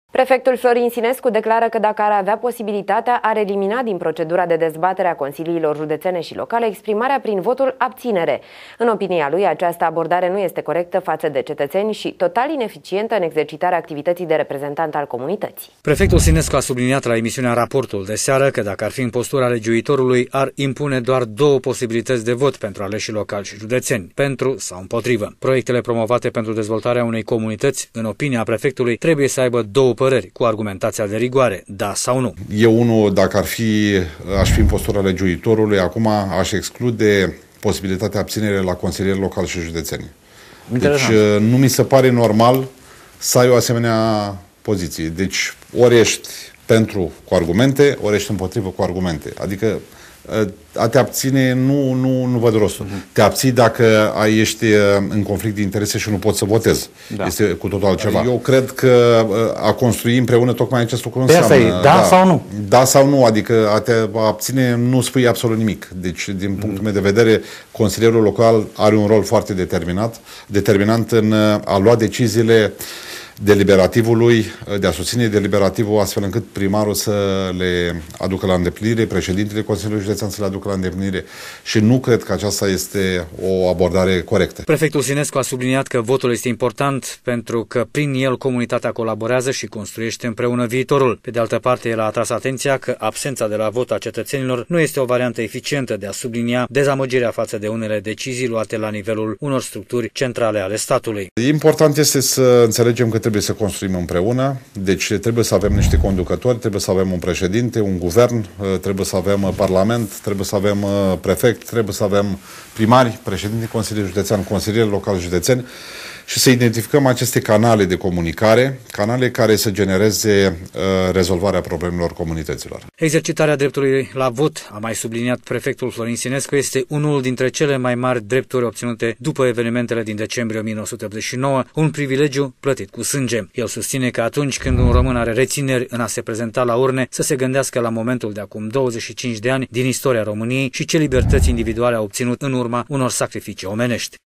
Prefectul Florin Sinescu declară că dacă ar avea posibilitatea, ar elimina din procedura de dezbatere a consiliilor județene și locale exprimarea prin votul abținere. În opinia lui, această abordare nu este corectă față de cetățeni și total ineficientă în exercitarea activității de reprezentant al comunității. Prefectul Sinescu a subliniat la emisiunea Raportul de seară că dacă ar fi în postura legiuitorului, ar impune doar două posibilități de vot pentru aleșii locali și județeni, pentru sau împotrivă. Proiectele promovate pentru dezvoltarea unei comunități, în opinia prefectului, trebuie să aibă două păreri, cu argumentația de rigoare, da sau nu. Eu dacă aș fi în postura legiuitorului, acum aș exclude posibilitatea abținere la consilieri locali și județeni. Deci nu mi se pare normal să ai o asemenea poziție. Deci ori ești pentru cu argumente, ori ești împotrivă cu argumente. Adică a te abține nu văd rostul. Te abții dacă ești în conflict de interese și nu poți să votezi. Da. Este cu totul altceva. Eu cred că a construi împreună tocmai acest lucru înseamnă. Da sau nu? Da sau nu, adică a te abține nu spui absolut nimic. Deci, din punctul meu de vedere, consilierul local are un rol foarte determinant în a lua deciziile deliberativului, de a susține deliberativul astfel încât primarul să le aducă la îndeplinire, președintele Consiliului Județean să le aducă la îndeplinire și nu cred că aceasta este o abordare corectă. Prefectul Sinescu a subliniat că votul este important pentru că prin el comunitatea colaborează și construiește împreună viitorul. Pe de altă parte, el a atras atenția că absența de la vot a cetățenilor nu este o variantă eficientă de a sublinia dezamăgirea față de unele decizii luate la nivelul unor structuri centrale ale statului. Important este să înțelegem că trebuie să construim împreună, deci trebuie să avem niște conducători, trebuie să avem un președinte, un guvern, trebuie să avem parlament, trebuie să avem prefect, trebuie să avem primari, președinte, consilier județean, consilieri locali județeni și să identificăm aceste canale de comunicare, canale care să genereze rezolvarea problemelor comunităților. Exercitarea dreptului la vot, a mai subliniat prefectul Florin Sinescu, este unul dintre cele mai mari drepturi obținute după evenimentele din decembrie 1989, un privilegiu plătit cu sânge. El susține că atunci când un român are rețineri în a se prezenta la urne, să se gândească la momentul de acum 25 de ani din istoria României și ce libertăți individuale a obținut în urma unor sacrificii omenești.